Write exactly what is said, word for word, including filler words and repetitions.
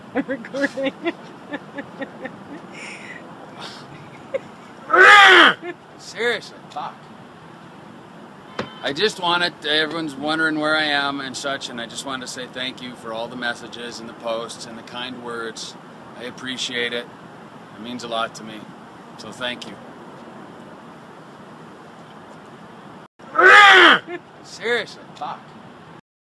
I'm recording. Seriously, fuck. I just wanted, everyone's wondering where I am and such, and I just wanted to say thank you for all the messages and the posts and the kind words. I appreciate it. It means a lot to me. So thank you. Seriously, fuck.